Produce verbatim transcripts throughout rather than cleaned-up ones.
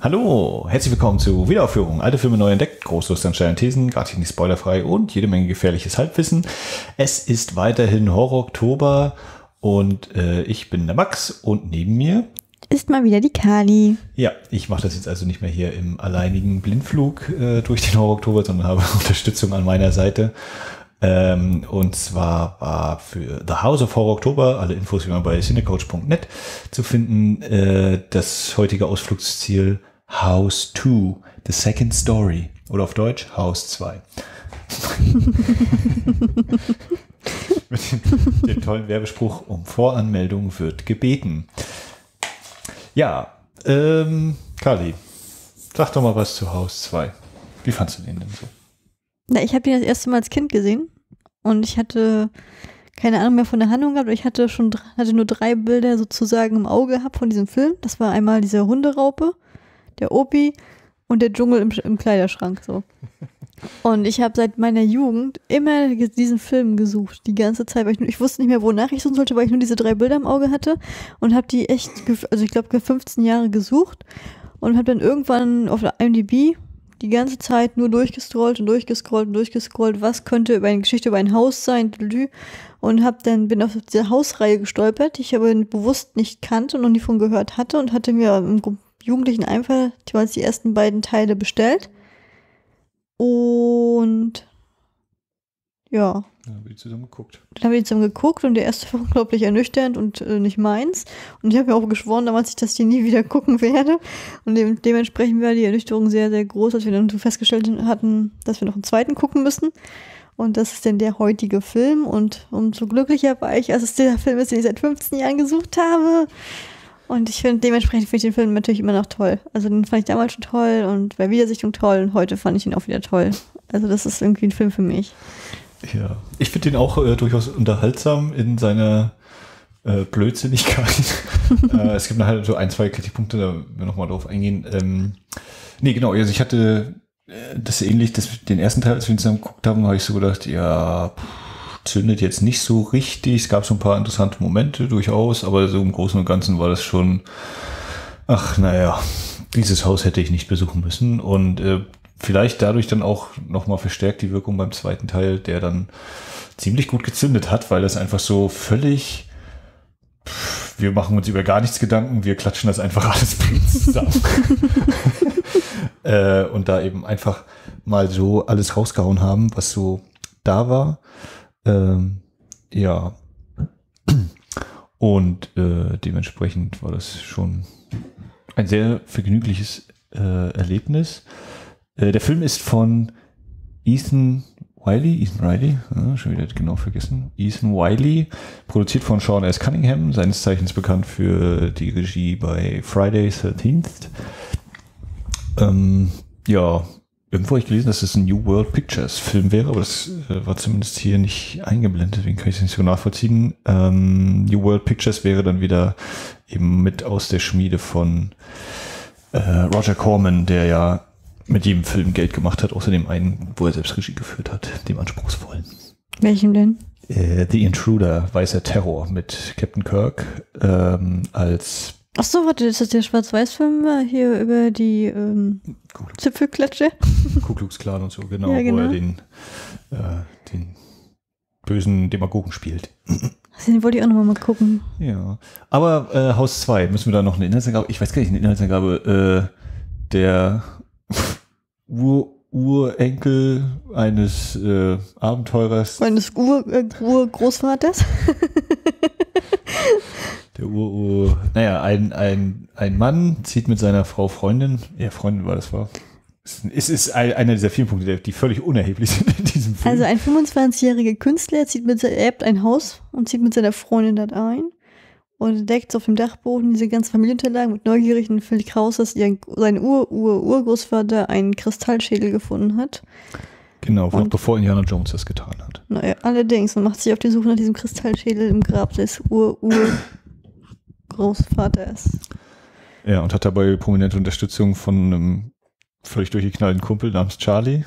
Hallo, herzlich willkommen zu Wiederaufführung. Alte Filme neu entdeckt, Großlust an steilen Thesen, gerade nicht spoilerfrei und jede Menge gefährliches Halbwissen. Es ist weiterhin Horror-Oktober und äh, ich bin der Max und neben mir ist mal wieder die Kali. Ja, ich mache das jetzt also nicht mehr hier im alleinigen Blindflug äh, durch den Horror-Oktober, sondern habe Unterstützung an meiner Seite. Ähm, und zwar war für The House of Horror Oktober, alle Infos wie immer bei cinecoach punkt net zu finden, äh, das heutige Ausflugsziel House zwei, The Second Story. Oder auf Deutsch Haus zwei. Mit dem, dem tollen Werbespruch, um Voranmeldung wird gebeten. Ja, ähm, Kali, sag doch mal was zu Haus zwei. Wie fandst du den denn so? Na, ich habe ihn das erste Mal als Kind gesehen und ich hatte keine Ahnung mehr von der Handlung gehabt. Ich hatte schon hatte nur drei Bilder sozusagen im Auge gehabt von diesem Film. Das war einmal diese Hunderaupe, der Opi und der Dschungel im, im Kleiderschrank. So. Und ich habe seit meiner Jugend immer diesen Film gesucht, die ganze Zeit. Weil ich, ich wusste nicht mehr, wonach ich suchen sollte, weil ich nur diese drei Bilder im Auge hatte und habe die echt, also ich glaube, fünfzehn Jahre gesucht und habe dann irgendwann auf der I M D B die ganze Zeit nur durchgescrollt und durchgescrollt und durchgescrollt, was könnte über eine Geschichte über ein Haus sein, und hab dann bin auf diese Hausreihe gestolpert, die ich aber bewusst nicht kannte und noch nie von gehört hatte, und hatte mir im jugendlichen Einfall jeweils die ersten beiden Teile bestellt. Und ja. Dann haben wir die zusammen geguckt. Dann haben wir die zusammen geguckt und der erste war unglaublich ernüchternd und äh, nicht meins. Und ich habe mir auch geschworen damals, ich das hier nie wieder gucken werde. Und de- dementsprechend war die Ernüchterung sehr, sehr groß, als wir dann festgestellt hatten, dass wir noch einen zweiten gucken müssen. Und das ist dann der heutige Film. Und umso glücklicher war ich, als es der Film ist, den ich seit fünfzehn Jahren gesucht habe. Und ich finde, dementsprechend finde ich den Film natürlich immer noch toll. Also den fand ich damals schon toll und bei Wiedersichtung toll. Und heute fand ich ihn auch wieder toll. Also das ist irgendwie ein Film für mich. Ja, ich finde den auch äh, durchaus unterhaltsam in seiner äh, Blödsinnigkeit. äh, es gibt halt so ein, zwei Kritikpunkte, da werden wir nochmal drauf eingehen. Ähm, nee, genau, also ich hatte äh, das ähnlich, das, den ersten Teil, als wir ihn zusammen geguckt haben, habe ich so gedacht, ja, pff, zündet jetzt nicht so richtig. Es gab so ein paar interessante Momente durchaus, aber so im Großen und Ganzen war das schon, ach, naja, dieses Haus hätte ich nicht besuchen müssen. Und äh, vielleicht dadurch dann auch nochmal verstärkt die Wirkung beim zweiten Teil, der dann ziemlich gut gezündet hat, weil das einfach so völlig, pff, wir machen uns über gar nichts Gedanken, wir klatschen das einfach alles zusammen. äh, und da eben einfach mal so alles rausgehauen haben, was so da war. Ähm, ja. Und äh, dementsprechend war das schon ein sehr vergnügliches äh, Erlebnis. Der Film ist von Ethan Wiley, Ethan Riley, ja, schon wieder genau vergessen, Ethan Wiley, produziert von Sean S. Cunningham, seines Zeichens bekannt für die Regie bei Friday thirteenth. Ähm, ja, irgendwo habe ich gelesen, dass es ein New World Pictures Film wäre, aber das äh, war zumindest hier nicht eingeblendet, deswegen kann ich es nicht so nachvollziehen. Ähm, New World Pictures wäre dann wieder eben mit aus der Schmiede von äh, Roger Corman, der ja mit jedem Film Geld gemacht hat, außer dem einen, wo er selbst Regie geführt hat, dem anspruchsvollen. Welchem denn? Äh, The Intruder, Weißer Terror mit Captain Kirk ähm, als... Ach so, warte, das ist der Schwarz-Weiß-Film hier über die ähm, Zipfelklatsche? Ku Klux Klan und so, genau, ja, genau. Wo er den, äh, den bösen Demagogen spielt. Den wollte ich auch nochmal mal gucken. Ja, aber äh, Haus zwei, müssen wir da noch eine Inhaltsangabe, ich weiß gar nicht, eine Inhaltsangabe, äh, der Ur Urenkel eines äh, Abenteurers. Eines Ur äh, Urgroßvaters? Der Ur-Ur, naja, ein, ein, ein Mann zieht mit seiner Frau Freundin, ja, Freundin war das war. Es ist einer dieser vielen Punkte, die völlig unerheblich sind in diesem Film. Also ein fünfundzwanzigjähriger Künstler zieht mit, er erbt ein Haus und zieht mit seiner Freundin dort ein und entdeckt auf dem Dachboden diese ganzen Familienunterlagen mit neugierigen Philipp raus, dass ihr, sein Ur-Ur-Urgroßvater einen Kristallschädel gefunden hat. Genau, noch bevor Indiana Jones das getan hat. Naja, allerdings, man macht sich auf die Suche nach diesem Kristallschädel im Grab des Ur-Ur-Großvaters. Ja, und hat dabei prominente Unterstützung von einem völlig durchgeknallten Kumpel namens Charlie.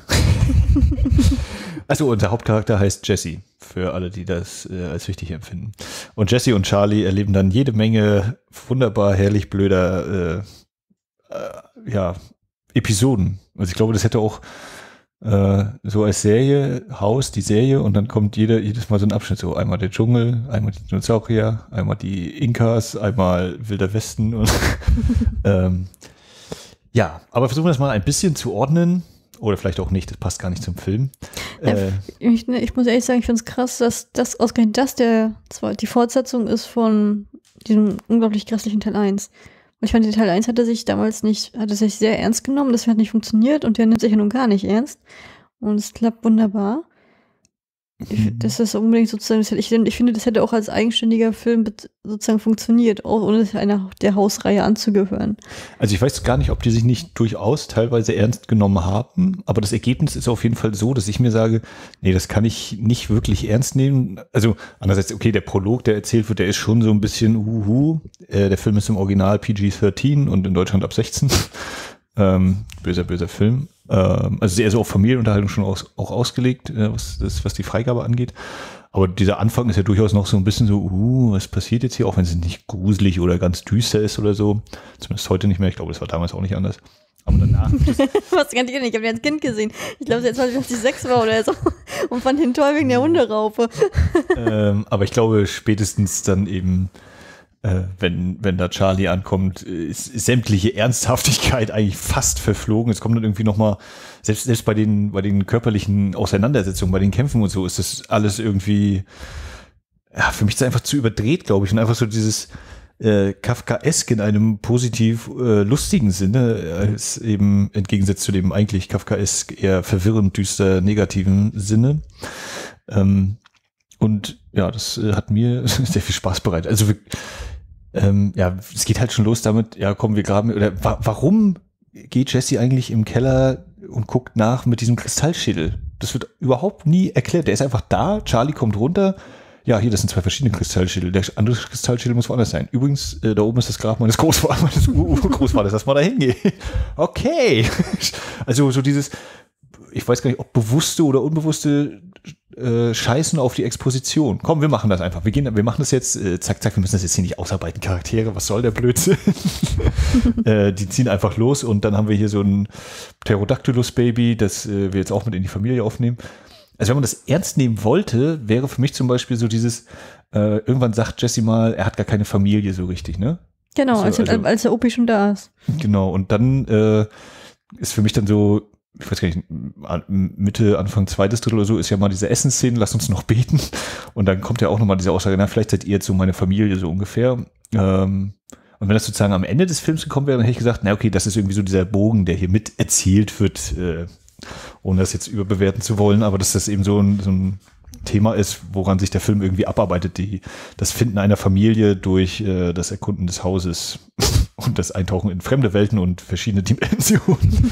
Also unser Hauptcharakter heißt Jesse, für alle, die das äh, als wichtig empfinden. Und Jesse und Charlie erleben dann jede Menge wunderbar, herrlich blöder äh, äh, ja, Episoden. Also ich glaube, das hätte auch äh, so als Serie, Haus, die Serie, und dann kommt jeder, jedes Mal so ein Abschnitt, so einmal der Dschungel, einmal die Dinosaurier, einmal die Inkas, einmal Wilder Westen und ähm, ja, aber versuchen wir das mal ein bisschen zu ordnen. Oder vielleicht auch nicht, das passt gar nicht zum Film. Ja, äh, ich, ich muss ehrlich sagen, ich finde es krass, dass das ausgerechnet das der, zwar die Fortsetzung ist von diesem unglaublich grässlichen Teil eins. Und ich fand, der Teil eins hatte sich damals nicht, hatte sich sehr ernst genommen, das hat nicht funktioniert und der nimmt sich ja nun gar nicht ernst. Und es klappt wunderbar. Ich, das ist unbedingt sozusagen, das hätte, ich, ich finde, das hätte auch als eigenständiger Film sozusagen funktioniert, auch ohne einer der Hausreihe anzugehören. Also ich weiß gar nicht, ob die sich nicht durchaus teilweise ernst genommen haben, aber das Ergebnis ist auf jeden Fall so, dass ich mir sage, nee, das kann ich nicht wirklich ernst nehmen. Also andererseits, okay, der Prolog, der erzählt wird, der ist schon so ein bisschen uhu. Äh, der Film ist im Original P G dreizehn und in Deutschland ab sechzehn. Ähm, böser, böser Film. Ähm, also eher so auf Familienunterhaltung schon aus, auch ausgelegt, äh, was, das, was die Freigabe angeht. Aber dieser Anfang ist ja durchaus noch so ein bisschen so, uh, was passiert jetzt hier, auch wenn es nicht gruselig oder ganz düster ist oder so. Zumindest heute nicht mehr. Ich glaube, das war damals auch nicht anders. Aber danach. Was ganz ehrlich, ich habe den als Kind gesehen. Ich glaube, jetzt, als ich sechs war oder so. Und fand den toll wegen der Hunderaupe. ähm, aber ich glaube, spätestens dann eben, äh, wenn, wenn da Charlie ankommt, ist, ist sämtliche Ernsthaftigkeit eigentlich fast verflogen. Es kommt dann irgendwie nochmal, selbst, selbst bei den, bei den körperlichen Auseinandersetzungen, bei den Kämpfen und so, ist das alles irgendwie, ja, für mich ist es einfach zu überdreht, glaube ich. Und einfach so dieses äh, Kafkaesk in einem positiv äh, lustigen Sinne, als eben im Gegensatz zu dem eigentlich Kafkaesk eher verwirrend, düster, negativen Sinne. Ähm, und ja, das äh, hat mir sehr viel Spaß bereitet. Also wir, ähm, ja, es geht halt schon los damit, ja, kommen wir graben, oder wa warum geht Jesse eigentlich im Keller und guckt nach mit diesem Kristallschädel? Das wird überhaupt nie erklärt. Der ist einfach da, Charlie kommt runter. Ja, hier, das sind zwei verschiedene Kristallschädel. Der andere Kristallschädel muss woanders sein. Übrigens, äh, da oben ist das Grab meines Großvaters, meines Urgroßvaters. Lass mal da hingehen. Okay. Also so dieses, ich weiß gar nicht, ob bewusste oder unbewusste äh, Scheißen auf die Exposition. Komm, wir machen das einfach. Wir gehen, wir machen das jetzt, äh, zack, zack, wir müssen das jetzt hier nicht ausarbeiten, Charaktere, was soll der Blödsinn? äh, die ziehen einfach los und dann haben wir hier so ein Pterodactylus-Baby, das äh, wir jetzt auch mit in die Familie aufnehmen. Also wenn man das ernst nehmen wollte, wäre für mich zum Beispiel so dieses, äh, irgendwann sagt Jesse mal, er hat gar keine Familie so richtig, ne? Genau, also, als, also, als der Opi schon da ist. Genau, und dann äh, ist für mich dann so, ich weiß gar nicht, Mitte, Anfang zweites Drittel oder so, ist ja mal diese Essensszene, lasst uns noch beten. Und dann kommt ja auch nochmal diese Aussage, na, vielleicht seid ihr jetzt so meine Familie so ungefähr. Ähm, und wenn das sozusagen am Ende des Films gekommen wäre, dann hätte ich gesagt, na okay, das ist irgendwie so dieser Bogen, der hier mit erzählt wird, äh, ohne das jetzt überbewerten zu wollen, aber dass das eben so ein, so ein Thema ist, woran sich der Film irgendwie abarbeitet, die, das Finden einer Familie durch äh, das Erkunden des Hauses und das Eintauchen in fremde Welten und verschiedene Dimensionen.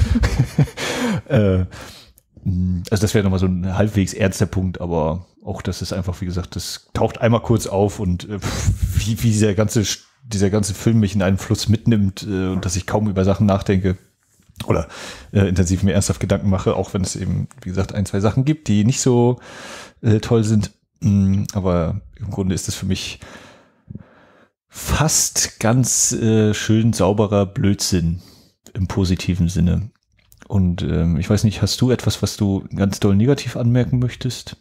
äh, also das wäre nochmal so ein halbwegs ernster Punkt, aber auch das ist einfach, wie gesagt, das taucht einmal kurz auf und äh, wie, wie dieser ganze, dieser ganze Film mich in einen Fluss mitnimmt äh, und dass ich kaum über Sachen nachdenke oder äh, intensiv mir ernsthaft Gedanken mache, auch wenn es eben, wie gesagt, ein, zwei Sachen gibt, die nicht so äh, toll sind. Mm, aber im Grunde ist das für mich fast ganz äh, schön sauberer Blödsinn im positiven Sinne. Und ähm, ich weiß nicht, hast du etwas, was du ganz doll negativ anmerken möchtest?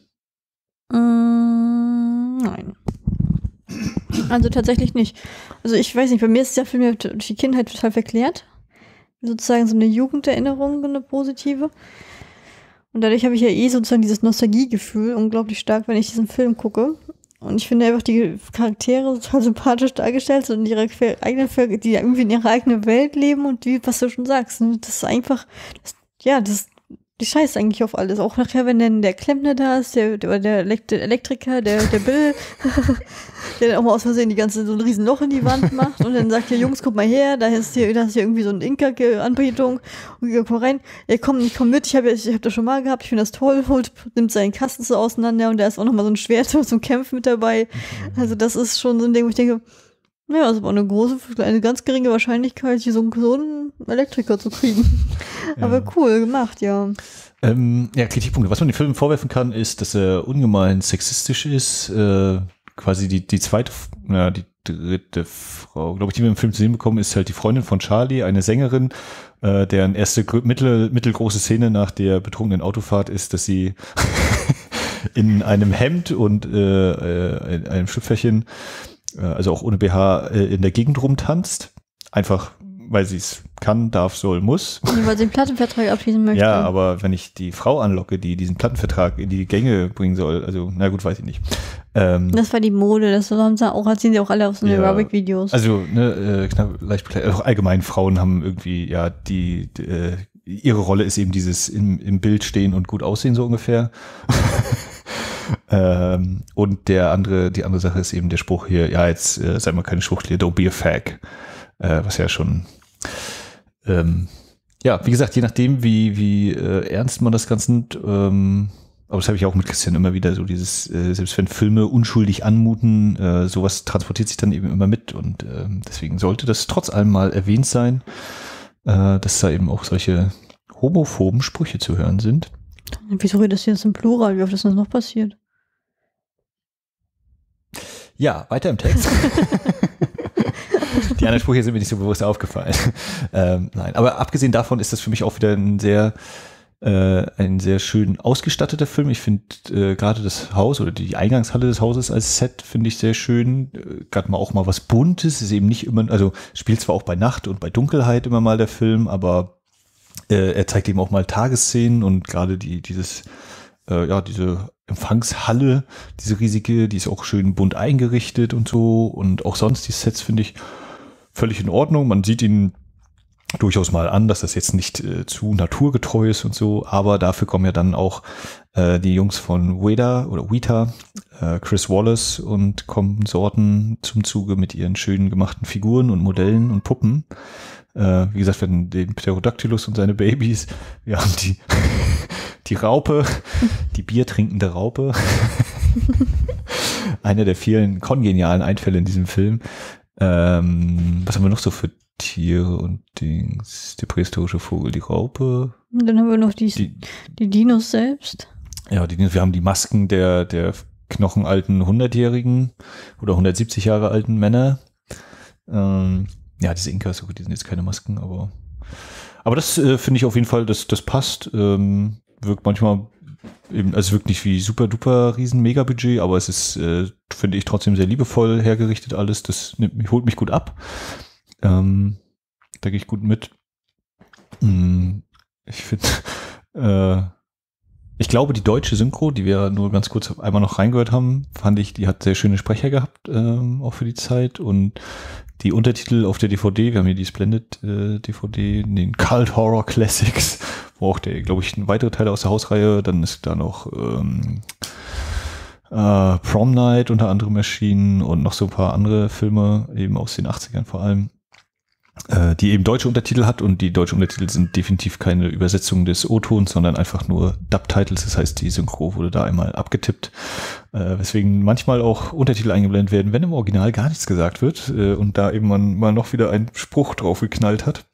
Mm, nein. Also tatsächlich nicht. Also ich weiß nicht, bei mir ist der Film ja durch die Kindheit total verklärt. Sozusagen so eine Jugenderinnerung, eine positive. Und dadurch habe ich ja eh sozusagen dieses Nostalgiegefühl unglaublich stark, wenn ich diesen Film gucke. Und ich finde einfach die Charaktere total sympathisch dargestellt und ihre eigene, die irgendwie in ihrer eigenen Welt leben und wie, was du schon sagst. Das ist einfach, das, ja, das die scheißt eigentlich auf alles. Auch nachher, wenn dann der Klempner da ist, der, der, der Elektriker, der, der Bill, der dann auch mal aus Versehen die ganze, so ein riesen Loch in die Wand macht und dann sagt hier, Jungs, guck mal her, da ist hier, da ist hier irgendwie so eine Inka-Anbetung und ich komm rein, ey, komm, ich komm mit, ich habe ich hab das schon mal gehabt, ich finde das toll, holt, nimmt seinen Kasten so auseinander und da ist auch nochmal so ein Schwert zum Kämpfen mit dabei. Also das ist schon so ein Ding, wo ich denke, naja, das war eine große, eine ganz geringe Wahrscheinlichkeit, hier so einen, so einen Elektriker zu kriegen. Ja. Aber cool gemacht, ja. Ähm, ja, Kritikpunkte. Was man dem Film vorwerfen kann, ist, dass er ungemein sexistisch ist. Äh, quasi die, die zweite, ja, die, dritte Frau, glaube ich, die wir im Film zu sehen bekommen, ist halt die Freundin von Charlie, eine Sängerin, äh, deren erste mittel, mittelgroße Szene nach der betrunkenen Autofahrt ist, dass sie in einem Hemd und äh, in einem Schlüpferchen, äh, also auch ohne B H, äh, in der Gegend rumtanzt. Einfach, weil sie es kann, darf, soll, muss. Ja, weil sie den Plattenvertrag abschließen möchte. Ja, aber wenn ich die Frau anlocke, die diesen Plattenvertrag in die Gänge bringen soll, also, na gut, weiß ich nicht. Ähm, das war die Mode, das haben sie auch, sehen sie auch alle auf so ja, Aerobic-Videos. Also, ne, äh, knapp, leicht bekleidet. Auch allgemein Frauen haben irgendwie, ja, die, die äh, ihre Rolle ist eben dieses im, im Bild stehen und gut aussehen, so ungefähr. ähm, und der andere, die andere Sache ist eben der Spruch hier, ja, jetzt äh, sei mal keine Schwuchtel, don't be a fag. Äh, was ja schon, ähm, ja, wie gesagt, je nachdem, wie, wie äh, ernst man das Ganze nimmt, ähm, aber das habe ich auch mit Christian immer wieder, so dieses, äh, selbst wenn Filme unschuldig anmuten, äh, sowas transportiert sich dann eben immer mit und äh, deswegen sollte das trotz allem mal erwähnt sein, äh, dass da eben auch solche homophoben Sprüche zu hören sind. Wieso redest du jetzt im Plural? Wie oft ist das noch passiert? Ja, weiter im Text. Die anderen Sprüche sind mir nicht so bewusst aufgefallen. ähm, nein, aber abgesehen davon ist das für mich auch wieder ein sehr, äh, ein sehr schön ausgestatteter Film. Ich finde äh, gerade das Haus oder die Eingangshalle des Hauses als Set finde ich sehr schön. Äh, gerade mal auch mal was Buntes. Ist eben nicht immer, also spielt zwar auch bei Nacht und bei Dunkelheit immer mal der Film, aber äh, er zeigt eben auch mal Tagesszenen und gerade die dieses, äh, ja diese Empfangshalle, diese riesige, die ist auch schön bunt eingerichtet und so und auch sonst die Sets finde ich völlig in Ordnung. Man sieht ihn durchaus mal an, dass das jetzt nicht äh, zu naturgetreu ist und so, aber dafür kommen ja dann auch äh, die Jungs von Weta oder Weta, äh, Chris Wallace und Konsorten zum Zuge mit ihren schönen gemachten Figuren und Modellen und Puppen. Äh, wie gesagt, wir haben den Pterodactylus und seine Babys, wir haben die die Raupe, die biertrinkende Raupe. Einer der vielen kongenialen Einfälle in diesem Film. Ähm, was haben wir noch so für Tiere und Dings? Der prähistorische Vogel, die Raupe. Und dann haben wir noch die, die, die Dinos selbst. Ja, die Dinos, wir haben die Masken der, der knochenalten hundertjährigen oder hundertsiebzig Jahre alten Männer. Ähm, ja, diese Inkas, die sind jetzt keine Masken, aber aber das äh, finde ich auf jeden Fall, das, das passt. Ähm, wirkt manchmal eben, also wirkt nicht wie super duper riesen Megabudget, aber es ist, äh, finde ich, trotzdem sehr liebevoll hergerichtet alles. Das nimmt, holt mich gut ab. Ähm, da gehe ich gut mit. Ich finde, äh, ich glaube, die deutsche Synchro, die wir nur ganz kurz einmal noch reingehört haben, fand ich, die hat sehr schöne Sprecher gehabt, ähm, auch für die Zeit. Und die Untertitel auf der D V D, wir haben hier die Splendid äh, D V D, den Cult Horror Classics, wo auch der, glaube ich, ein weitere Teil aus der Hausreihe, dann ist da noch ähm, äh, Prom Night unter anderem erschienen und noch so ein paar andere Filme, eben aus den achtzigern vor allem, äh, die eben deutsche Untertitel hat, und die deutschen Untertitel sind definitiv keine Übersetzung des O-Tons, sondern einfach nur Dub-Titles, das heißt, die Synchro wurde da einmal abgetippt, äh, weswegen manchmal auch Untertitel eingeblendet werden, wenn im Original gar nichts gesagt wird äh, und da eben man mal noch wieder einen Spruch drauf geknallt hat,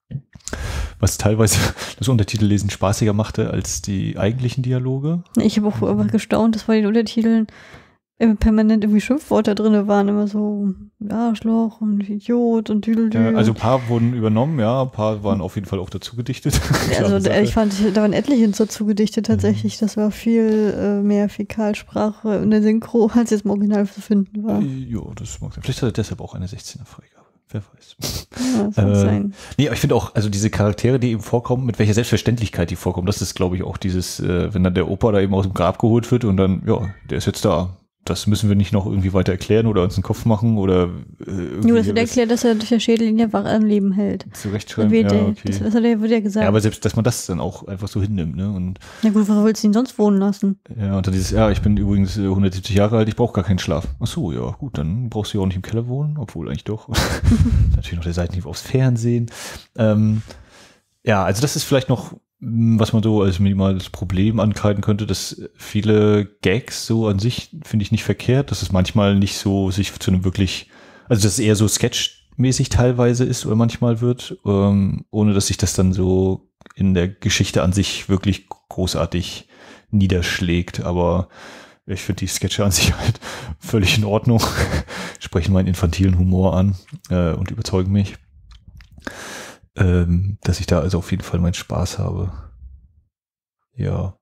was teilweise das Untertitellesen spaßiger machte als die eigentlichen Dialoge. Ich habe auch einfach gestaunt, dass bei den Untertiteln immer permanent irgendwie Schimpfwörter drin waren, immer so Arschloch und Idiot und Düdeldü. Ja, also ein paar wurden übernommen, ja, ein paar waren auf jeden Fall auch dazu gedichtet. Also ich fand, da waren etliche dazu gedichtet tatsächlich. Das war viel äh, mehr Fäkalsprache in der Synchro, als jetzt im Original zu finden war. Ja, das mag sein. Vielleicht hat er deshalb auch eine sechzehner Freigabe. Wer weiß. Ja, das kann äh, sein. Nee, aber ich finde auch, also diese Charaktere, die eben vorkommen, mit welcher Selbstverständlichkeit die vorkommen, das ist, glaube ich, auch dieses, äh, wenn dann der Opa da eben aus dem Grab geholt wird und dann, ja, der ist jetzt da. Das müssen wir nicht noch irgendwie weiter erklären oder uns einen Kopf machen oder äh, irgendwie. Nur, das wird erklärt, dass er durch der Schädellinie wach am Leben hält. Zurechtschreiben, ja, okay. Das, das hat er, wird ja gesagt. Ja, aber selbst, dass man das dann auch einfach so hinnimmt, ne? Und na gut, warum willst du ihn sonst wohnen lassen? Ja, und dann dieses, ja, ich bin übrigens hundertsiebzig Jahre alt, ich brauche gar keinen Schlaf. Ach so, ja, gut, dann brauchst du ja auch nicht im Keller wohnen, obwohl eigentlich doch. Natürlich noch der Seitenhieb aufs Fernsehen. Ähm, ja, also das ist vielleicht noch, was man so als minimales Problem ankreiden könnte, dass viele Gags so an sich, finde ich, nicht verkehrt, dass es manchmal nicht so sich zu einem wirklich, also dass es eher so sketchmäßig teilweise ist oder manchmal wird, ähm, ohne dass sich das dann so in der Geschichte an sich wirklich großartig niederschlägt, aber ich finde die Sketche an sich halt völlig in Ordnung. sprechen meinen infantilen Humor an äh, und überzeugen mich, ähm, dass ich da also auf jeden Fall meinen Spaß habe. Ja.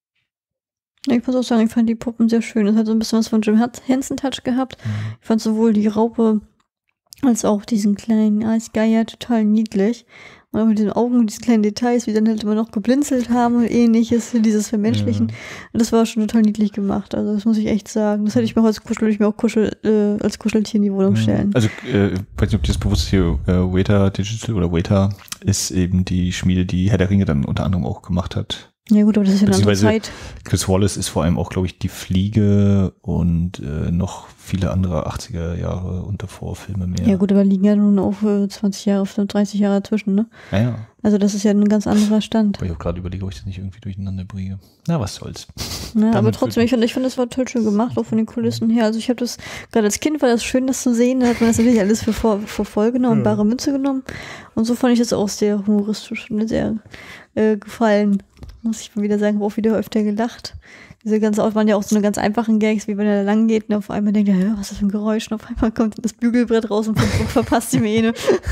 Ich muss auch sagen, ich fand die Puppen sehr schön. Es hat so ein bisschen was von Jim Henson-Touch gehabt. Mhm. Ich fand sowohl die Raupe als auch diesen kleinen Eisgeier total niedlich. Und auch mit den Augen und diesen kleinen Details, wie dann halt immer noch geblinzelt haben und ähnliches, dieses Vermenschlichen. Ja. Und das war schon total niedlich gemacht. Also das muss ich echt sagen. Das hätte ich mir auch als Kuschel, würde ich mir auch Kuschel, äh, als Kuscheltier in die Wohnung stellen. Also, äh, ich weiß nicht, ob dir das bewusst ist, hier, äh, Weta Digital oder Weta ist eben die Schmiede, die Herr der Ringe dann unter anderem auch gemacht hat. Ja gut, aber das ist ja eine andere Zeit. Chris Wallace ist vor allem auch, glaube ich, Die Fliege und äh, noch viele andere achtziger Jahre und davor Filme mehr. Ja gut, aber liegen ja nun auch äh, zwanzig Jahre, dreißig Jahre dazwischen, ne? Ja, ja. Also das ist ja ein ganz anderer Stand. Aber ich auch gerade überlege, ob ich das nicht irgendwie durcheinander bringe. Na, was soll's. Ja, aber trotzdem, ich fand, ich fand, das war total schön gemacht, auch von den Kulissen her. Also ich habe das, gerade als Kind war das schön, das zu sehen. Da hat man das natürlich alles für, vor, für voll genommen, ja. bare Münze genommen. Und so fand ich das auch sehr humoristisch und sehr äh, gefallen. Muss ich mal wieder sagen, habe auch wieder öfter gelacht. Diese ganze, auch waren ja auch so eine ganz einfachen Gags, wie wenn er da lang geht und auf einmal denkt, ja, was ist das für ein Geräusch? Und auf einmal kommt das Bügelbrett raus und verpasst die Mähne.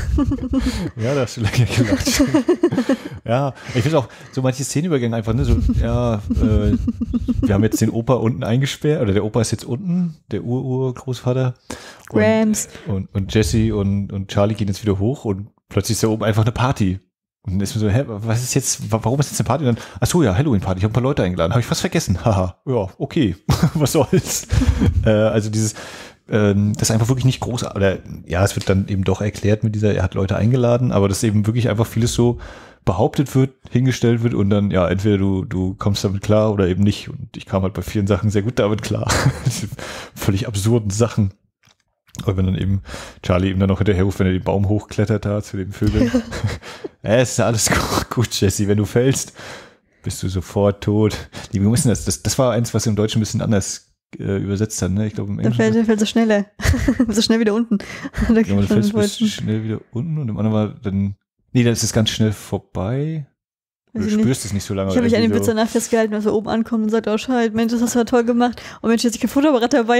Ja, da hast du lange gelacht. Ja, ich finde auch so manche Szenenübergänge einfach, ne, so, ja, äh, wir haben jetzt den Opa unten eingesperrt, oder der Opa ist jetzt unten, der Ur-Ur-Großvater. Grams. Und, und, und Jesse und, und Charlie gehen jetzt wieder hoch und plötzlich ist da oben einfach eine Party. Und dann ist mir so, hä, was ist jetzt, warum ist jetzt eine Party? Und dann, ach so, ja, Halloween-Party, ich habe ein paar Leute eingeladen, habe ich fast vergessen, haha, ja, okay, was soll's. äh, also dieses, ähm, das ist einfach wirklich nicht groß, oder ja, es wird dann eben doch erklärt mit dieser, er hat Leute eingeladen, aber dass eben wirklich einfach vieles so behauptet wird, hingestellt wird und dann, ja, entweder du, du kommst damit klar oder eben nicht. Und ich kam halt bei vielen Sachen sehr gut damit klar. Völlig absurden Sachen. Aber wenn dann eben Charlie ihm dann noch hinterher ruft, wenn er den Baum hochklettert da zu den Vögeln. Ja, es ist alles gut, Jesse, wenn du fällst, bist du sofort tot. Die müssen das, das, das war eins, was im Deutschen ein bisschen anders äh, übersetzt hat, ne? Ich glaube im Englischen. Dann fällt, fällt so schneller. so schnell wieder unten. Da ja, man fällt bist schnell wieder unten und im anderen war dann, nee, dann ist es ganz schnell vorbei. Du Weiß spürst es nicht so lange. Ich habe mich an den Witz danach festgehalten, als er oben ankommt und sagt, oh Scheiße, Mensch, das hast du ja toll gemacht. Und Mensch, jetzt ich kein Fotoapparat dabei.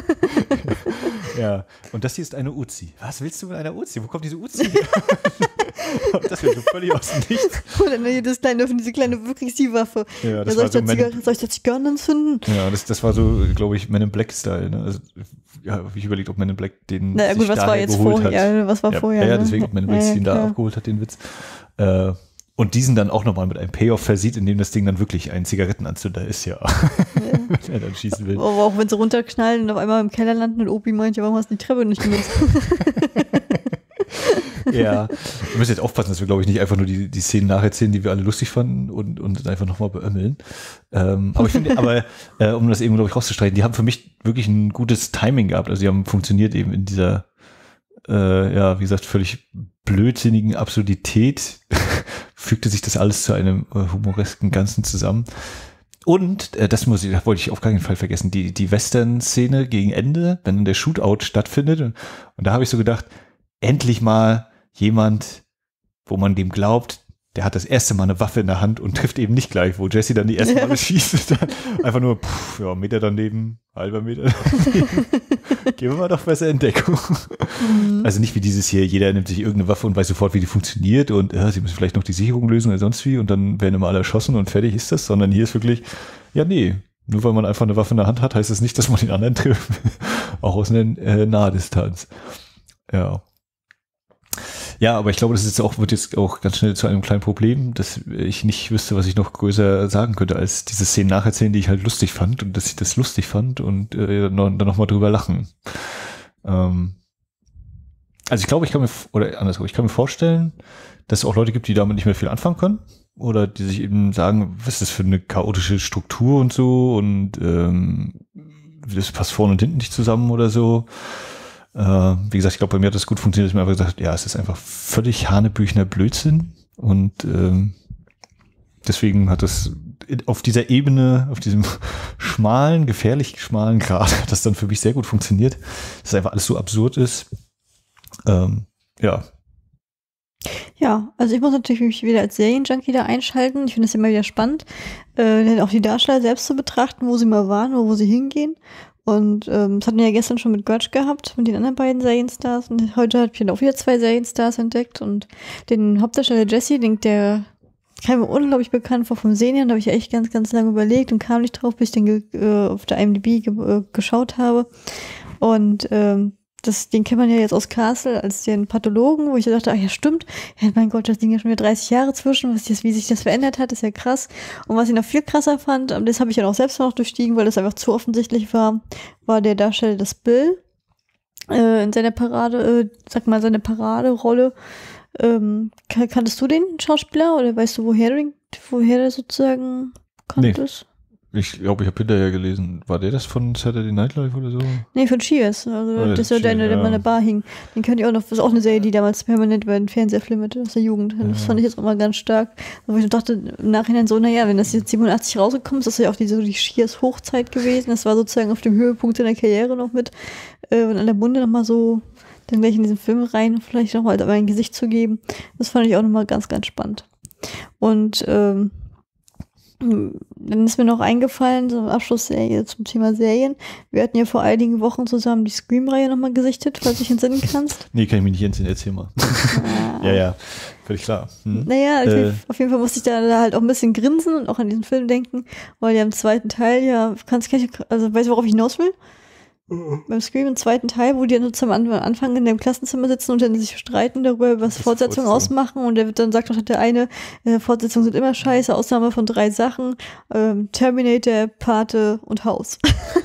Ja, und das hier ist eine Uzi. Was willst du mit einer Uzi? Wo kommt diese Uzi her? Das wird so völlig aus dem Nichts. Und dann hier das kleine, diese kleine wirklich die Waffe. Ja, das ja, soll, war so ich da soll ich da Zigarren entzünden? Ja, das, das war so, glaube ich, Men in Black-Style. Ne? Also, ja, habe ich überlegt, ob Men in Black den naja, gut, was war jetzt vorher? Ja, was war ja, vorher? Ja, ja, ne? deswegen, ob Men in Black ja, den da abgeholt hat, den Witz. Äh, Und diesen dann auch nochmal mit einem Payoff versieht, indem das Ding dann wirklich ein Zigarettenanzünder ist, ja. ja. Wenn er dann schießen will. Aber auch wenn sie runterknallen und auf einmal im Keller landen und Opi meint, ja, warum hast du die Treppe nicht genutzt? Ja, wir müssen jetzt aufpassen, dass wir, glaube ich, nicht einfach nur die, die Szenen nacherzählen, die wir alle lustig fanden und, und einfach nochmal beömmeln. Ähm, aber ich finde, aber äh, um das eben, glaube ich, rauszustreichen, die haben für mich wirklich ein gutes Timing gehabt. Also die haben funktioniert eben in dieser, äh, ja, wie gesagt, völlig blödsinnigen Absurdität. Fügte sich das alles zu einem äh, humoresken Ganzen zusammen. Und, äh, das muss ich, das wollte ich auf keinen Fall vergessen, die, die Western-Szene gegen Ende, wenn dann der Shootout stattfindet. Und, und da habe ich so gedacht, endlich mal jemand, wo man dem glaubt, der hat das erste Mal eine Waffe in der Hand und trifft eben nicht gleich, wo Jesse dann die erste Mal schießt. Dann einfach nur, pff, ja, Meter daneben, halber Meter daneben. Gehen wir mal doch besser in Deckung. Mhm. Also nicht wie dieses hier, jeder nimmt sich irgendeine Waffe und weiß sofort, wie die funktioniert und äh, sie müssen vielleicht noch die Sicherung lösen oder sonst wie und dann werden immer alle erschossen und fertig ist das, sondern hier ist wirklich, ja nee, nur weil man einfach eine Waffe in der Hand hat, heißt das nicht, dass man den anderen trifft. Auch aus einer äh, Nahdistanz. Ja. Ja, aber ich glaube, das ist jetzt auch, wird jetzt auch ganz schnell zu einem kleinen Problem, dass ich nicht wüsste, was ich noch größer sagen könnte, als diese Szenen nacherzählen, die ich halt lustig fand und dass ich das lustig fand und äh, dann nochmal drüber lachen. Ähm, also ich glaube, ich kann mir, oder andersrum, ich kann mir vorstellen, dass es auch Leute gibt, die damit nicht mehr viel anfangen können oder die sich eben sagen, was ist das für eine chaotische Struktur und so und ähm, das passt vorne und hinten nicht zusammen oder so. Uh, wie gesagt, ich glaube, bei mir hat das gut funktioniert, dass ich mir einfach gesagt, ja, es ist einfach völlig hanebüchner Blödsinn und ähm, deswegen hat das auf dieser Ebene, auf diesem schmalen, gefährlich schmalen Grat hat das dann für mich sehr gut funktioniert, dass einfach alles so absurd ist. Ähm, ja. Ja, also ich muss natürlich mich wieder als Serienjunkie da einschalten. Ich finde es immer wieder spannend, äh, auch die Darsteller selbst zu betrachten, wo sie mal waren oder wo sie hingehen. Und ähm, das hatten wir ja gestern schon mit Grudge gehabt, mit den anderen beiden Serienstars. Und heute habe ich dann auch wieder zwei Serienstars entdeckt. Und den Hauptdarsteller Jesse, den, der kam mir unglaublich bekannt vor vom Sehen her. Da habe ich ja echt ganz, ganz lange überlegt und kam nicht drauf, bis ich den ge äh, auf der I M D B ge äh, geschaut habe. Und ähm, das, den kennt man ja jetzt aus Castle als den Pathologen, wo ich dachte, ach ja, stimmt. Ja, mein Gott, das Ding ja schon wieder dreißig Jahre zwischen, was das, wie sich das verändert hat, ist ja krass. Und was ich noch viel krasser fand, und das habe ich ja auch selbst noch durchstiegen, weil das einfach zu offensichtlich war, war der Darsteller des Bill äh, in seiner Parade, äh, sag mal, seine Paraderolle. Ähm, kan kanntest du den Schauspieler oder weißt du, woher du, woher der sozusagen kanntest? Nee. Ich glaube, ich habe hinterher gelesen. War der das von Saturday Night Live oder so? Nee, von Cheers. Also oh, das ist ja der, der ja. in der Bar hing. Den könnt ihr auch noch, das ist auch eine Serie, die damals permanent über den Fernseher flimmerte aus der Jugend. Das ja. fand ich jetzt auch mal ganz stark. Wo ich dachte im Nachhinein so, naja, wenn das jetzt siebenundachtzig rausgekommen ist, das ist ja auch die, so die Cheers Hochzeit gewesen. Das war sozusagen auf dem Höhepunkt seiner Karriere noch mit. Äh, und an der Bunde nochmal so dann gleich in diesen Film rein, vielleicht nochmal ein Gesicht zu geben. Das fand ich auch nochmal ganz, ganz spannend. Und ähm, dann ist mir noch eingefallen, so eine Abschlussserie zum Thema Serien. Wir hatten ja vor einigen Wochen zusammen die Scream-Reihe nochmal gesichtet, falls du dich entsinnen kannst. Nee, kann ich mich nicht entsinnen, erzähl mal. ja, ja, völlig klar. Hm. Naja, äh. auf jeden Fall musste ich da, da halt auch ein bisschen grinsen und auch an diesen Film denken, weil ja im zweiten Teil, ja, kannst du, also weißt du, worauf ich hinaus will? Mhm. Beim Scream im zweiten Teil, wo die dann zum Anfang in dem Klassenzimmer sitzen und dann sich streiten darüber, was Fortsetzungen ausmachen, und der wird dann sagt doch der eine, äh, Fortsetzungen sind immer scheiße, Ausnahme von drei Sachen, ähm, Terminator, Pate und Haus.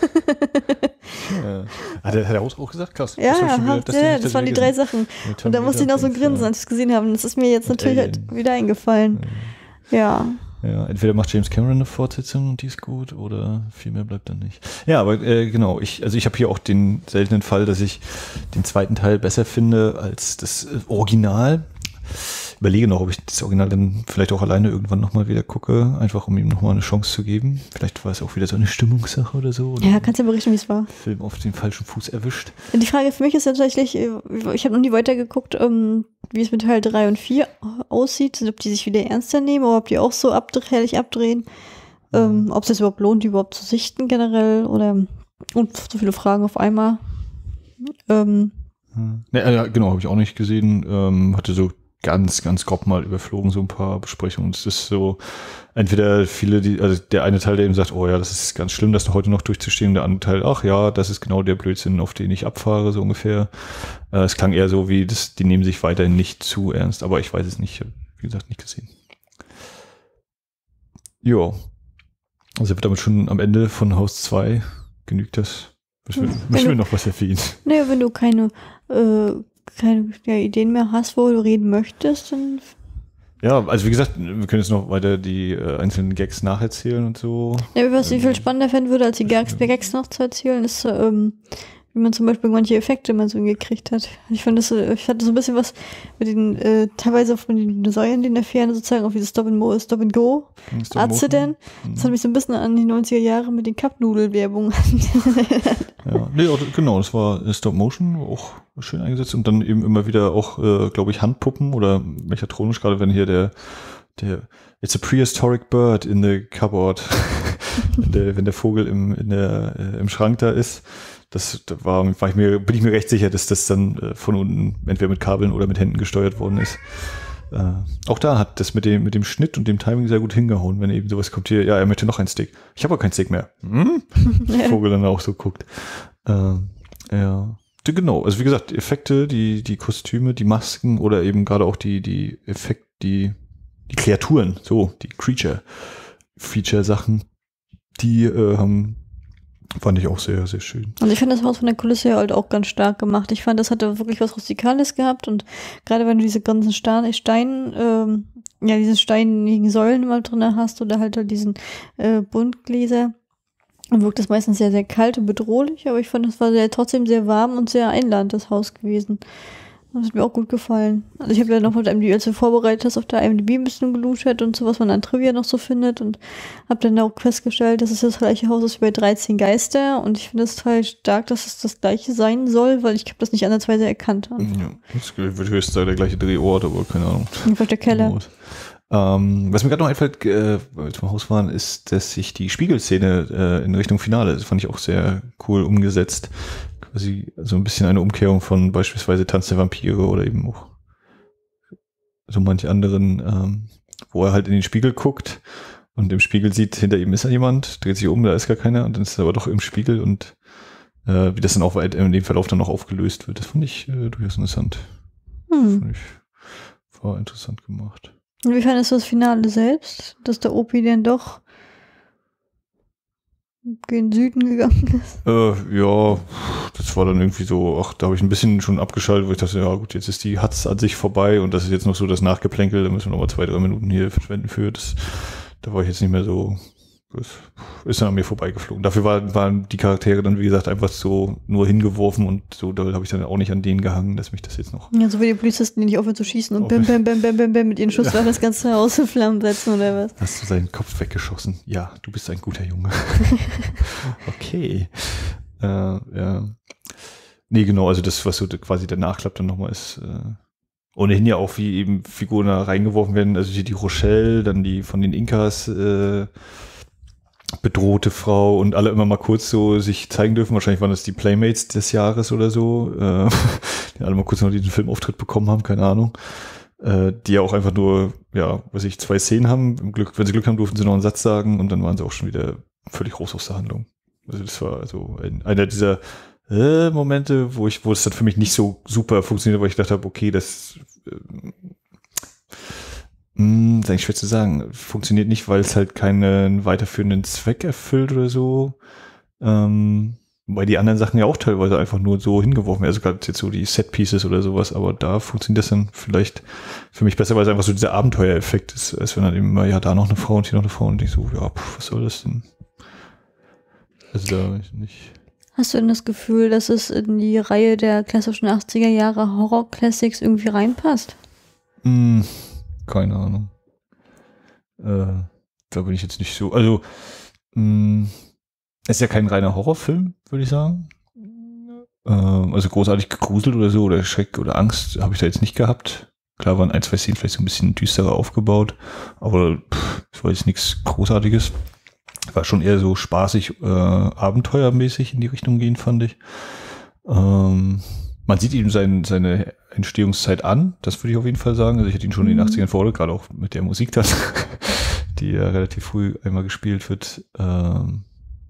ja. Hat der, hat der Haus auch gesagt? Krass. Ja, das, ja, wieder, das, ja, das, das waren die drei Sachen. Ja, und da musste ich noch so grinsen, als ich es gesehen habe. Und das ist mir jetzt und natürlich Alien. halt wieder eingefallen. Ja. ja. Ja, entweder macht James Cameron eine Fortsetzung und die ist gut, oder viel mehr bleibt dann nicht. Ja, aber äh, genau, ich, also ich habe hier auch den seltenen Fall, dass ich den zweiten Teil besser finde als das äh, Original. Überlege noch, ob ich das Original dann vielleicht auch alleine irgendwann nochmal wieder gucke, einfach um ihm nochmal eine Chance zu geben. Vielleicht war es auch wieder so eine Stimmungssache oder so. Oder ja, kannst du ja berichten, wie es war. Film auf den falschen Fuß erwischt. Die Frage für mich ist tatsächlich, ich habe noch nie weitergeguckt, ähm, wie es mit Teil drei und vier aussieht, ob die sich wieder ernster nehmen oder ob die auch so abdre herrlich abdrehen, ähm, ob es sich überhaupt lohnt, die überhaupt zu sichten generell, oder und so viele Fragen auf einmal. Ähm, hm. ja, ja, genau, habe ich auch nicht gesehen. Ähm, hatte so ganz, ganz grob mal überflogen, so ein paar Besprechungen. Es ist so, entweder viele, die, also der eine Teil, der eben sagt, oh ja, das ist ganz schlimm, das heute noch durchzustehen, der andere Teil, ach ja, das ist genau der Blödsinn, auf den ich abfahre, so ungefähr. Äh, es klang eher so wie, das, die nehmen sich weiterhin nicht zu ernst, aber ich weiß es nicht, wie gesagt, nicht gesehen. Jo. Also wird damit schon am Ende von Haus zwei, genügt das? Müssen wir, müssen wir noch was erwähnen? Naja, wenn du keine äh, keine ja, Ideen mehr hast, wo du reden möchtest, dann... Ja, also wie gesagt, wir können jetzt noch weiter die äh, einzelnen Gags nacherzählen und so. Ja, was ich viel spannender fänden würde, als die Gags, Gags noch zu erzählen, ist, ähm, wie man zum Beispiel manche Effekte mal so hingekriegt hat. Ich fand das, ich hatte so ein bisschen was mit den, äh, teilweise von den Dinosauriern, die in der Ferne sozusagen auf dieses Stop and, Mo Stop and Go Accident. Das hat mich so ein bisschen an die neunziger Jahre mit den Cup-Nudel-Werbungen. Ja, nee, genau, das war Stop Motion, auch schön eingesetzt, und dann eben immer wieder auch, äh, glaube ich, Handpuppen oder mechatronisch, gerade wenn hier der, der, it's a prehistoric bird in the cupboard, wenn, der, wenn der Vogel im, in der, äh, im Schrank da ist. Das da war, war ich mir, bin ich mir recht sicher, dass das dann äh, von unten entweder mit Kabeln oder mit Händen gesteuert worden ist. Äh, auch da hat das mit dem, mit dem Schnitt und dem Timing sehr gut hingehauen, wenn eben sowas kommt hier, ja, er möchte noch einen Stick. Ich habe aber keinen Stick mehr. Hm? Der Vogel dann auch so guckt. Äh, ja. Genau, also wie gesagt, Effekte, die, die Kostüme, die Masken oder eben gerade auch die, die Effekte, die, die Kreaturen, so, die Creature-Feature-Sachen, die äh, haben fand ich auch sehr, sehr schön. Also ich finde das Haus von der Kulisse halt auch ganz stark gemacht. Ich fand, das hatte wirklich was Rustikales gehabt, und gerade wenn du diese ganzen Steine, Stein, ähm, ja, diese steinigen Säulen immer drin hast oder halt, halt diesen äh, Buntgläser, dann wirkt das meistens sehr, sehr kalt und bedrohlich, aber ich fand, das war sehr, trotzdem sehr warm und sehr einladend, das Haus gewesen. Das hat mir auch gut gefallen. Also ich habe ja noch mit einem, als du vorbereitet hast, auf der I M D B ein bisschen geluschert und so, was man an Trivia noch so findet, und habe dann auch festgestellt, dass es das gleiche Haus ist wie bei dreizehn Geister, und ich finde es total stark, dass es das gleiche sein soll, weil ich habe das nicht ansatzweise erkannt. Ja, das wird höchstens der gleiche Drehort, aber keine Ahnung. Jedenfalls der Keller. Ähm, was mir gerade noch einfällt, äh, weil wir zum Haus waren, ist, dass sich die Spiegelszene äh, in Richtung Finale, das fand ich auch sehr cool umgesetzt. Quasi so ein bisschen eine Umkehrung von beispielsweise Tanz der Vampire oder eben auch so manch anderen, ähm, wo er halt in den Spiegel guckt und im Spiegel sieht, hinter ihm ist ja jemand, dreht sich um, da ist gar keiner und dann ist er aber doch im Spiegel und äh, wie das dann auch in dem Verlauf dann noch aufgelöst wird, das fand ich äh, durchaus interessant. Hm. Fand ich, war interessant gemacht. Und wie fandest du das Finale selbst, dass der Opi dann doch in den Süden gegangen ist? Äh, ja, das war dann irgendwie so, ach, da habe ich ein bisschen schon abgeschaltet, wo ich dachte, ja gut, jetzt ist die Hatz an sich vorbei und das ist jetzt noch so das Nachgeplänkel, da müssen wir noch mal zwei, drei Minuten hier verschwenden für. Das, da war ich jetzt nicht mehr so, das ist dann an mir vorbeigeflogen. Dafür war, waren die Charaktere dann, wie gesagt, einfach so nur hingeworfen und so, da habe ich dann auch nicht an denen gehangen, dass mich das jetzt noch... Ja, so wie die Polizisten, die nicht aufhören zu schießen und bam, bam, bam, bam, bam, bam mit ihren Schusswaffen das ganze Haus in Flammen setzen oder was? Hast du seinen Kopf weggeschossen? Ja, du bist ein guter Junge. Okay. Äh, ja. Nee, genau, also das, was so quasi der Nachklapp dann nochmal ist, äh, ohnehin ja auch, wie eben Figuren da reingeworfen werden, also hier die Rochelle, dann die von den Inkas äh, bedrohte Frau und alle immer mal kurz so sich zeigen dürfen. Wahrscheinlich waren das die Playmates des Jahres oder so, äh, die alle mal kurz noch diesen Filmauftritt bekommen haben, keine Ahnung. Äh, die ja auch einfach nur, ja, weiß ich, zwei Szenen haben. Im Glück, wenn sie Glück haben, durften sie noch einen Satz sagen und dann waren sie auch schon wieder völlig raus aus der Handlung. Also das war also ein, einer dieser äh, Momente, wo ich, wo es dann für mich nicht so super funktioniert, weil ich dachte habe, okay, das äh, mh, ist eigentlich schwer zu sagen. Funktioniert nicht, weil es halt keinen weiterführenden Zweck erfüllt oder so. Ähm, weil die anderen Sachen ja auch teilweise einfach nur so hingeworfen werden. Also gerade jetzt so die Set-Pieces oder sowas, aber da funktioniert das dann vielleicht für mich besser, weil es einfach so dieser Abenteuereffekt ist, als wenn dann eben mal, ja, da noch eine Frau und hier noch eine Frau und ich so, ja, pf, was soll das denn? Also da nicht. Hast du denn das Gefühl, dass es in die Reihe der klassischen achtziger Jahre Horror-Classics irgendwie reinpasst? Hm, keine Ahnung. Äh, da bin ich jetzt nicht so, also mh, es ist ja kein reiner Horrorfilm, würde ich sagen. Ähm, also großartig gegruselt oder so oder Schreck oder Angst habe ich da jetzt nicht gehabt. Klar waren ein, zwei Szenen vielleicht so ein bisschen düsterer aufgebaut, aber pff, es war jetzt nichts Großartiges. War schon eher so spaßig, äh, abenteuermäßig in die Richtung gehen, fand ich. Ähm, man sieht ihm sein, seine Entstehungszeit an, das würde ich auf jeden Fall sagen. Also ich hätte ihn schon in den achtzigern vor, gerade auch mit der Musik dann, die ja relativ früh einmal gespielt wird. Ähm,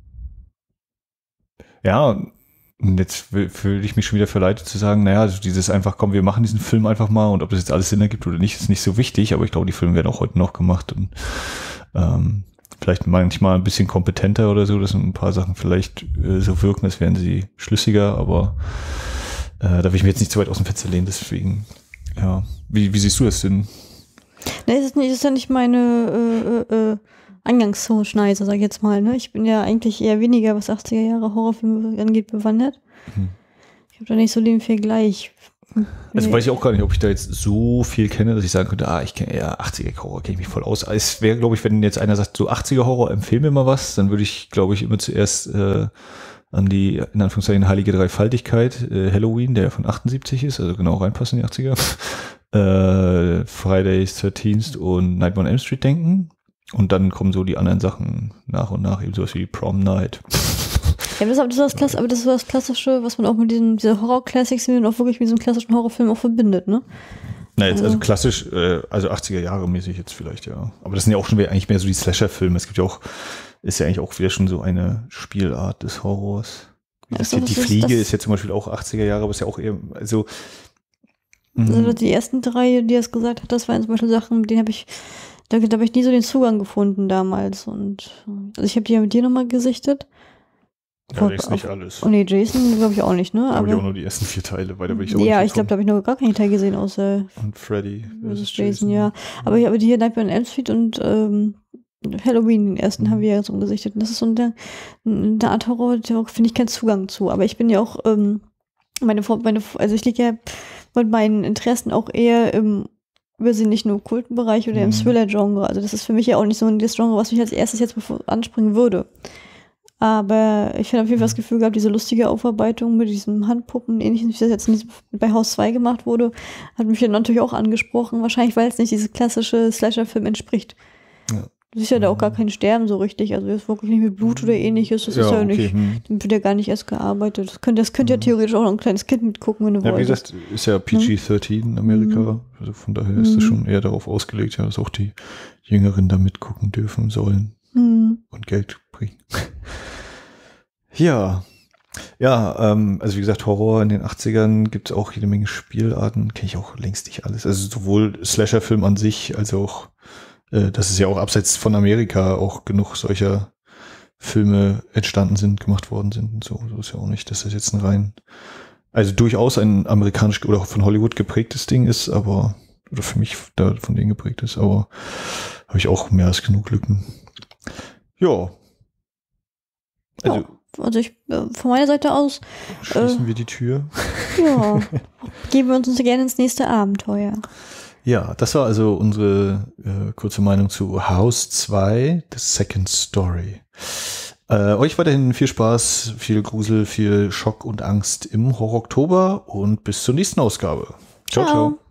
ja, und jetzt fühle ich mich schon wieder verleitet zu sagen, naja, also dieses einfach, komm, wir machen diesen Film einfach mal und ob das jetzt alles Sinn ergibt oder nicht, ist nicht so wichtig, aber ich glaube, die Filme werden auch heute noch gemacht und ähm, vielleicht manchmal ein bisschen kompetenter oder so, dass ein paar Sachen vielleicht äh, so wirken, als wären sie schlüssiger, aber äh, da will ich mir jetzt nicht zu weit aus dem Fenster lehnen, deswegen, ja. Wie, wie siehst du das denn? Ne, es ist, nicht, es ist ja nicht meine äh, äh, Eingangsschneise, sag ich jetzt mal. Ne? Ich bin ja eigentlich eher weniger, was achtziger Jahre Horrorfilme angeht, bewandert. Hm. Ich habe da nicht so den Vergleich. Also weiß ich auch gar nicht, ob ich da jetzt so viel kenne, dass ich sagen könnte, ah, ich kenne ja achtziger Horror, kenne ich mich voll aus. Es wäre, glaube ich, wenn jetzt einer sagt, so achtziger Horror, empfehl mir mal was, dann würde ich, glaube ich, immer zuerst äh, an die, in Anführungszeichen, heilige Dreifaltigkeit, äh, Halloween, der von achtundsiebzig ist, also genau reinpassen in die achtziger, äh, Fridays thirteenth und Nightmare on Elm Street denken. Und dann kommen so die anderen Sachen nach und nach, eben sowas wie Prom Night. Ja, aber das, das, das, Klasse, aber das ist das Klassische, was man auch mit diesen diese Horror-Classics, die man auch wirklich mit diesem klassischen Horrorfilm auch verbindet, ne? Na, jetzt, also klassisch, äh, also achtziger Jahre mäßig jetzt vielleicht, ja. Aber das sind ja auch schon mehr, eigentlich mehr so die Slasher-Filme. Es gibt ja auch, ist ja eigentlich auch wieder schon so eine Spielart des Horrors. Das, die, die Fliege ist, ist ja zum Beispiel auch achtziger Jahre, aber ist ja auch eher, also Also die ersten drei, die es gesagt hat, das waren zum Beispiel Sachen, mit denen habe ich, da, da habe ich nie so den Zugang gefunden damals. Und also ich habe die ja mit dir nochmal gesichtet. Ja, das ist nicht alles. Oh nee, Jason glaube ich auch nicht, ne? Da habe aber ich auch nur die ersten vier Teile, weil da bin ich auch ja, ich glaube, da habe ich noch gar keinen Teil gesehen, außer und Freddy versus Jason, Jason, ja. Aber, aber die hier Nightmare on Elm Street und ähm, Halloween, den ersten, mhm. haben wir ja so gesichtet. Und das ist so eine, eine Art Horror, da finde ich keinen Zugang zu. Aber ich bin ja auch, ähm, meine, meine, also ich liege ja mit meinen Interessen auch eher im übersinnlichen okkulten Bereich oder mhm. im Thriller-Genre. Also das ist für mich ja auch nicht so das Genre, was mich als erstes jetzt ansprechen würde. Aber ich habe auf jeden Fall das Gefühl gehabt, diese lustige Aufarbeitung mit diesen Handpuppen, ähnlich wie das jetzt in diesem, bei Haus zwei gemacht wurde, hat mich dann natürlich auch angesprochen. Wahrscheinlich, weil es nicht diese klassische Slasher-Film entspricht. Ja. Du siehst ja da auch gar kein Sterben so richtig. Also jetzt wirklich nicht mit Blut oder ähnliches. Das Ja, ist ja okay, nicht, hm. dann wird ja gar nicht erst gearbeitet. Das könnte, das könnte ja theoretisch auch noch ein kleines Kind mitgucken, wenn du Ja, wie wolltest. gesagt, ist ja P G dreizehn in Amerika. Mhm. Also von daher ist das schon eher darauf ausgelegt, ja, dass auch die Jüngeren da mitgucken dürfen sollen Mhm. und Geld bringen. Ja. Ja, ähm, also wie gesagt, Horror in den achtzigern gibt es auch jede Menge Spielarten. Kenne ich auch längst nicht alles. Also sowohl Slasher-Film an sich, als auch äh, dass es ja auch abseits von Amerika auch genug solcher Filme entstanden sind, gemacht worden sind und so. So ist ja auch nicht, dass das jetzt ein rein, also durchaus ein amerikanisch oder von Hollywood geprägtes Ding ist, aber, oder für mich da von denen geprägt ist, aber habe ich auch mehr als genug Lücken. Ja. Also Ja, also ich, äh, von meiner Seite aus, schließen äh, wir die Tür. ja, geben wir uns gerne ins nächste Abenteuer. Ja, das war also unsere äh, kurze Meinung zu House zwei, The Second Story. Äh, euch weiterhin viel Spaß, viel Grusel, viel Schock und Angst im Horror-Oktober und bis zur nächsten Ausgabe. Ciao, ciao. Ciao.